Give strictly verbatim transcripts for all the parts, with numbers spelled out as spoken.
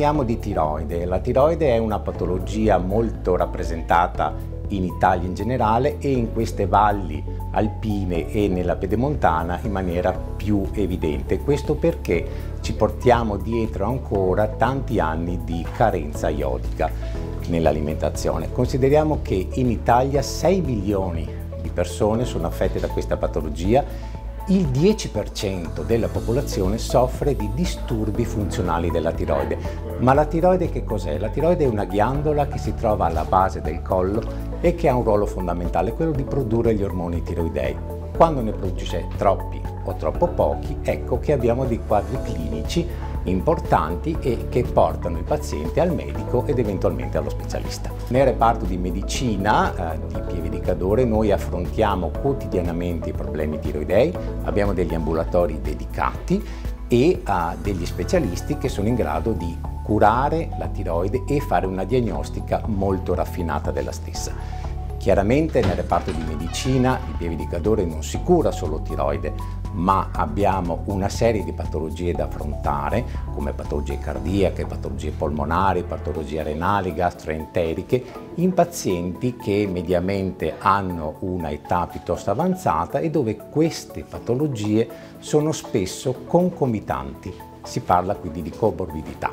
Parliamo di tiroide. La tiroide è una patologia molto rappresentata in Italia in generale e in queste valli alpine e nella pedemontana in maniera più evidente. Questo perché ci portiamo dietro ancora tanti anni di carenza iodica nell'alimentazione. Consideriamo che in Italia sei milioni di persone sono affette da questa patologia. Il dieci per cento della popolazione soffre di disturbi funzionali della tiroide. Ma la tiroide che cos'è? La tiroide è una ghiandola che si trova alla base del collo e che ha un ruolo fondamentale, quello di produrre gli ormoni tiroidei. Quando ne produce troppi o troppo pochi, ecco che abbiamo dei quadri clinici importanti e che portano il paziente al medico ed eventualmente allo specialista. Nel reparto di medicina eh, di Pieve di Cadore noi affrontiamo quotidianamente i problemi tiroidei, abbiamo degli ambulatori dedicati e uh, degli specialisti che sono in grado di curare la tiroide e fare una diagnostica molto raffinata della stessa. Chiaramente nel reparto di medicina di Pieve di Cadore non si cura solo tiroide, ma abbiamo una serie di patologie da affrontare, come patologie cardiache, patologie polmonari, patologie renali, gastroenteriche, in pazienti che mediamente hanno una età piuttosto avanzata e dove queste patologie sono spesso concomitanti. Si parla quindi di comorbidità.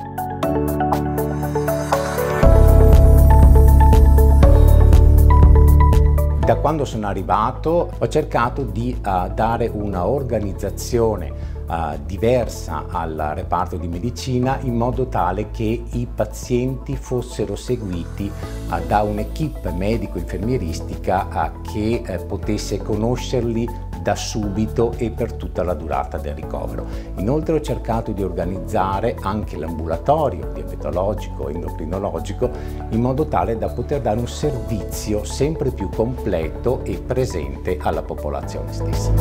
Da quando sono arrivato ho cercato di uh, dare una organizzazione uh, diversa al reparto di medicina in modo tale che i pazienti fossero seguiti uh, da un'equipe medico-infermieristica uh, che uh, potesse conoscerli da subito e per tutta la durata del ricovero. Inoltre ho cercato di organizzare anche l'ambulatorio diabetologico e endocrinologico in modo tale da poter dare un servizio sempre più completo e presente alla popolazione stessa.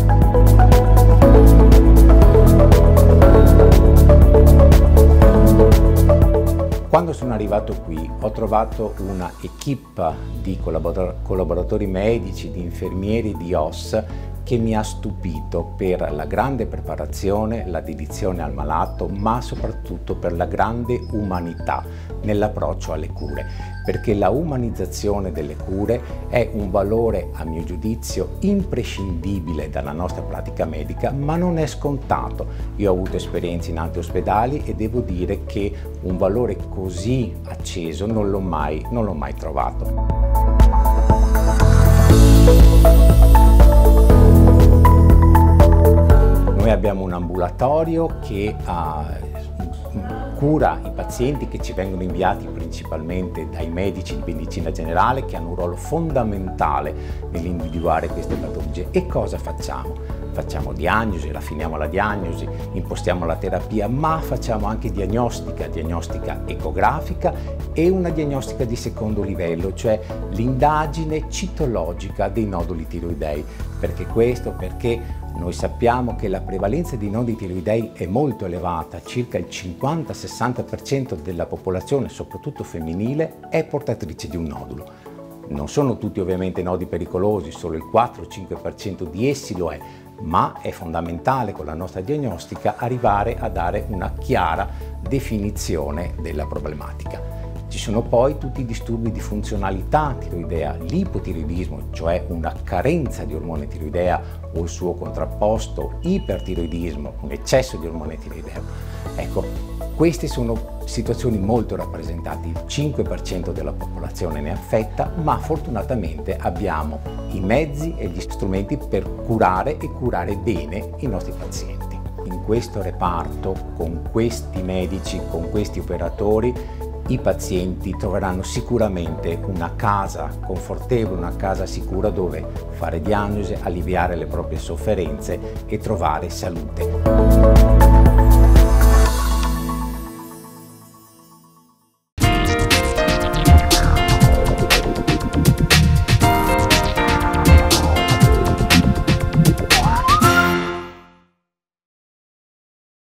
Quando sono arrivato qui ho trovato una equipe di collaboratori medici, di infermieri, di O S che mi ha stupito per la grande preparazione, la dedizione al malato, ma soprattutto per la grande umanità nell'approccio alle cure, perché la umanizzazione delle cure è un valore, a mio giudizio, imprescindibile dalla nostra pratica medica, ma non è scontato. Io ho avuto esperienze in altri ospedali e devo dire che un valore così acceso non l'ho mai, non l'ho mai trovato. Noi abbiamo un ambulatorio che uh, cura i pazienti che ci vengono inviati principalmente dai medici di medicina generale che hanno un ruolo fondamentale nell'individuare queste patologie. E cosa facciamo? Facciamo diagnosi, raffiniamo la diagnosi, impostiamo la terapia, ma facciamo anche diagnostica, diagnostica ecografica e una diagnostica di secondo livello, cioè l'indagine citologica dei noduli tiroidei. Perché questo? Perché noi sappiamo che la prevalenza di nodi tiroidei è molto elevata, circa il cinquanta sessanta per cento della popolazione, soprattutto femminile, è portatrice di un nodulo. Non sono tutti ovviamente nodi pericolosi, solo il quattro cinque per cento di essi lo è, ma è fondamentale con la nostra diagnostica arrivare a dare una chiara definizione della problematica. Ci sono poi tutti i disturbi di funzionalità tiroidea, l'ipotiroidismo, cioè una carenza di ormone tiroidea o il suo contrapposto, ipertiroidismo, un eccesso di ormone tiroideo. Ecco, queste sono situazioni molto rappresentate, il cinque per cento della popolazione ne è affetta, ma fortunatamente abbiamo i mezzi e gli strumenti per curare e curare bene i nostri pazienti. In questo reparto, con questi medici, con questi operatori, i pazienti troveranno sicuramente una casa confortevole, una casa sicura dove fare diagnosi, alleviare le proprie sofferenze e trovare salute.